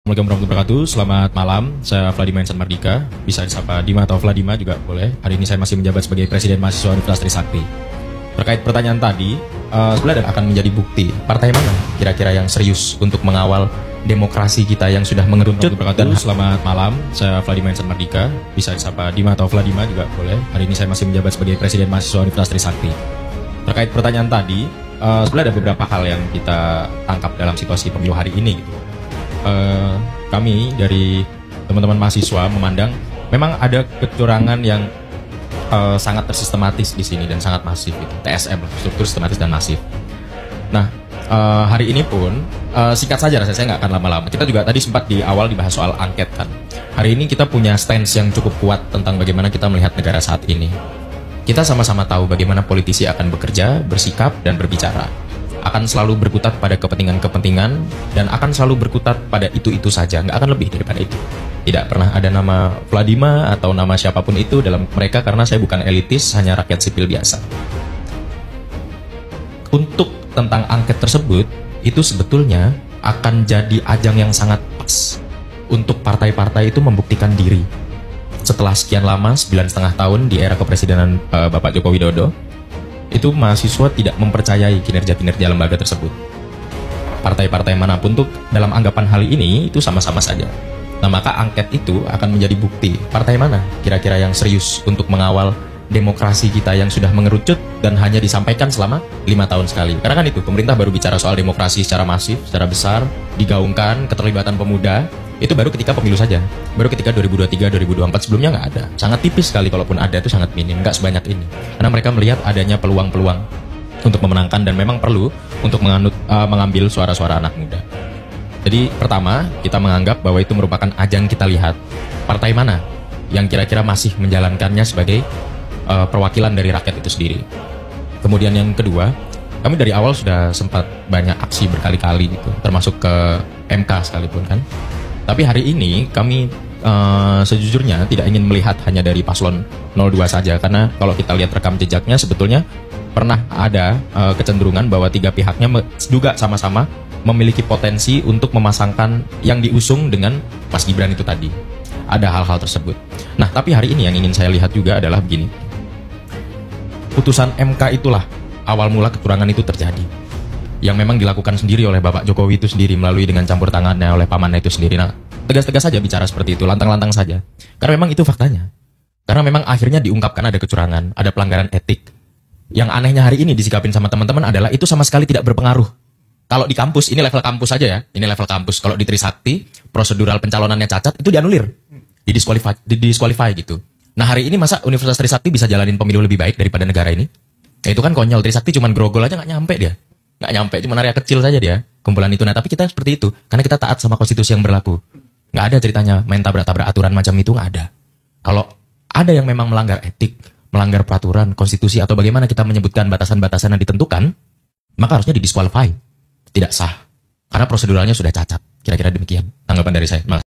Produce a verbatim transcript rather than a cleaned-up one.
Assalamualaikum warahmatullahi wabarakatuh. Selamat malam, saya Vladimir Insan Mardika. Bisa disapa Dima atau Vladima juga boleh. Hari ini saya masih menjabat sebagai Presiden Mahasiswa Universitas Trisakti. Terkait pertanyaan tadi, uh, sebenarnya akan menjadi bukti partai mana kira-kira yang serius untuk mengawal demokrasi kita yang sudah mengerucut. Dan selamat malam, saya Vladimir Insan Mardika. Bisa disapa Dima atau Vladima juga boleh. Hari ini saya masih menjabat sebagai Presiden Mahasiswa Universitas Trisakti. Terkait pertanyaan tadi, uh, sebenarnya ada beberapa hal yang kita tangkap dalam situasi pemilu hari ini gitu. Uh, kami dari teman-teman mahasiswa memandang memang ada kecurangan yang uh, sangat tersistematis di sini dan sangat masif gitu. T S M, struktur sistematis dan masif. Nah, uh, hari ini pun uh, singkat saja rasanya, saya nggak akan lama-lama. Kita juga tadi sempat di awal dibahas soal angket kan. Hari ini kita punya stance yang cukup kuat tentang bagaimana kita melihat negara saat ini. Kita sama-sama tahu bagaimana politisi akan bekerja, bersikap, dan berbicara. Akan selalu berkutat pada kepentingan-kepentingan dan akan selalu berkutat pada itu-itu saja, nggak akan lebih daripada itu. Tidak pernah ada nama Vladima atau nama siapapun itu dalam mereka, karena saya bukan elitis, hanya rakyat sipil biasa. Untuk tentang angket tersebut, itu sebetulnya akan jadi ajang yang sangat pas untuk partai-partai itu membuktikan diri. Setelah sekian lama, sembilan setengah tahun di era kepresidenan uh, Bapak Joko Widodo, itu mahasiswa tidak mempercayai kinerja-kinerja lembaga tersebut. Partai-partai manapun tuh dalam anggapan hal ini itu sama-sama saja. Nah, maka angket itu akan menjadi bukti partai mana kira-kira yang serius untuk mengawal demokrasi kita yang sudah mengerucut dan hanya disampaikan selama lima tahun sekali. Karena kan itu, pemerintah baru bicara soal demokrasi secara masif, secara besar, digaungkan, keterlibatan pemuda, itu baru ketika pemilu saja. Baru ketika dua ribu dua puluh tiga dua ribu dua puluh empat, sebelumnya nggak ada. Sangat tipis sekali, kalaupun ada itu sangat minim, nggak sebanyak ini. Karena mereka melihat adanya peluang-peluang untuk memenangkan dan memang perlu untuk menganut, uh, mengambil suara-suara anak muda. Jadi pertama, kita menganggap bahwa itu merupakan ajang kita lihat partai mana yang kira-kira masih menjalankannya sebagai uh, perwakilan dari rakyat itu sendiri. Kemudian yang kedua, kami dari awal sudah sempat banyak aksi berkali-kali gitu, termasuk ke M K sekalipun kan. Tapi hari ini kami uh, sejujurnya tidak ingin melihat hanya dari paslon nol dua saja, karena kalau kita lihat rekam jejaknya sebetulnya pernah ada uh, kecenderungan bahwa tiga pihaknya juga sama-sama memiliki potensi untuk memasangkan yang diusung dengan Mas Gibran itu tadi. Ada hal-hal tersebut. Nah, tapi hari ini yang ingin saya lihat juga adalah begini. Putusan M K itulah awal mula kecurangan itu terjadi, yang memang dilakukan sendiri oleh Bapak Jokowi itu sendiri melalui dengan campur tangannya oleh pamannya itu sendiri. Nah, tegas-tegas saja bicara seperti itu, lantang-lantang saja. Karena memang itu faktanya. Karena memang akhirnya diungkapkan ada kecurangan, ada pelanggaran etik. Yang anehnya hari ini disikapin sama teman-teman adalah itu sama sekali tidak berpengaruh. Kalau di kampus, ini level kampus saja ya, ini level kampus. Kalau di Trisakti, prosedural pencalonannya cacat, itu dianulir, didisqualify, didisqualify gitu. Nah, hari ini masa Universitas Trisakti bisa jalanin pemilu lebih baik daripada negara ini? Ya, itu kan konyol. Trisakti cuman grogol aja nggak nyampe dia. Nggak nyampe, cuma area kecil saja dia, kumpulan itu. Nah, tapi kita seperti itu, karena kita taat sama konstitusi yang berlaku. Nggak ada ceritanya main tabrak-tabrak aturan macam itu, nggak ada. Kalau ada yang memang melanggar etik, melanggar peraturan, konstitusi, atau bagaimana kita menyebutkan batasan-batasan yang ditentukan, maka harusnya didisqualify. Tidak sah. Karena proseduralnya sudah cacat. Kira-kira demikian tanggapan dari saya.